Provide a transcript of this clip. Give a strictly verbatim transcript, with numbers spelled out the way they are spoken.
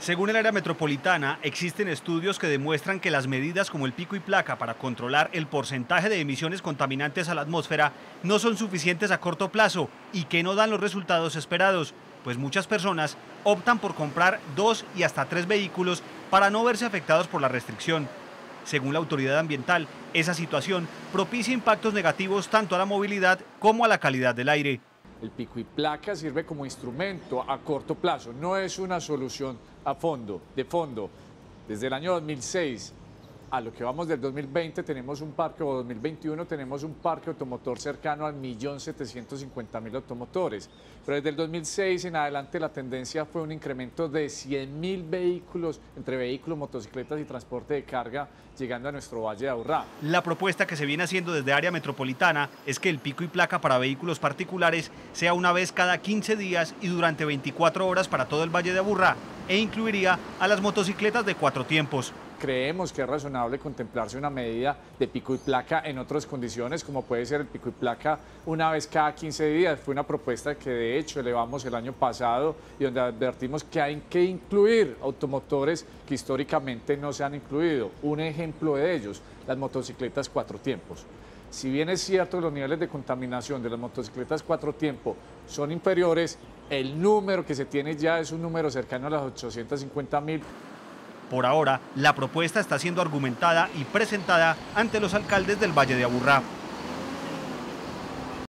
Según el área metropolitana, existen estudios que demuestran que las medidas como el pico y placa para controlar el porcentaje de emisiones contaminantes a la atmósfera no son suficientes a corto plazo y que no dan los resultados esperados, pues muchas personas optan por comprar dos y hasta tres vehículos para no verse afectados por la restricción. Según la autoridad ambiental, esa situación propicia impactos negativos tanto a la movilidad como a la calidad del aire. El pico y placa sirve como instrumento a corto plazo, no es una solución a fondo, de fondo. Desde el año dos mil seis a lo que vamos del dos mil veinte tenemos un parque, o dos mil veintiuno tenemos un parque automotor cercano al millón setecientos cincuenta mil automotores. Pero desde el dos mil seis en adelante la tendencia fue un incremento de cien mil vehículos, entre vehículos, motocicletas y transporte de carga, llegando a nuestro Valle de Aburrá. La propuesta que se viene haciendo desde área metropolitana es que el pico y placa para vehículos particulares sea una vez cada quince días y durante veinticuatro horas para todo el Valle de Aburrá, e incluiría a las motocicletas de cuatro tiempos. Creemos que es razonable contemplarse una medida de pico y placa en otras condiciones, como puede ser el pico y placa una vez cada quince días. Fue una propuesta que de hecho elevamos el año pasado y donde advertimos que hay que incluir automotores que históricamente no se han incluido. Un ejemplo de ellos, las motocicletas cuatro tiempos. Si bien es cierto que los niveles de contaminación de las motocicletas cuatro tiempos son inferiores, el número que se tiene ya es un número cercano a las ochocientos cincuenta mil. Por ahora, la propuesta está siendo argumentada y presentada ante los alcaldes del Valle de Aburrá.